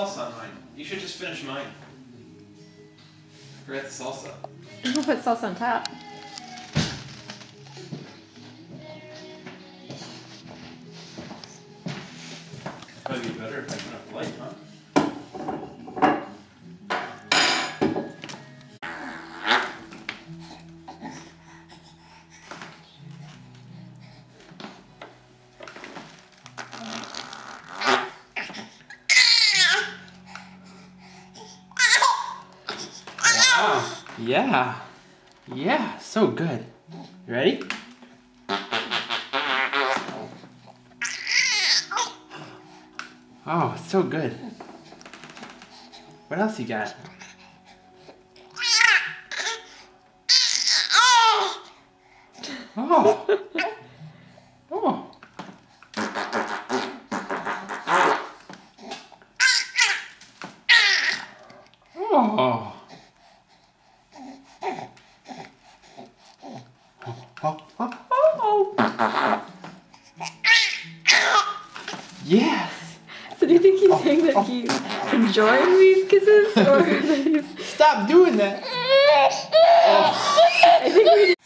salsa on mine. You should just finish mine. I forgot the salsa. I'll put salsa on top. Probably be better if I put up light, huh? Wow. Yeah. Yeah, so good. You ready? Oh, it's so good. What else you got? Oh. Oh. Oh. Oh. Yes. So do you think he's saying that he's enjoying these kisses, or that he's... Stop doing that. I think we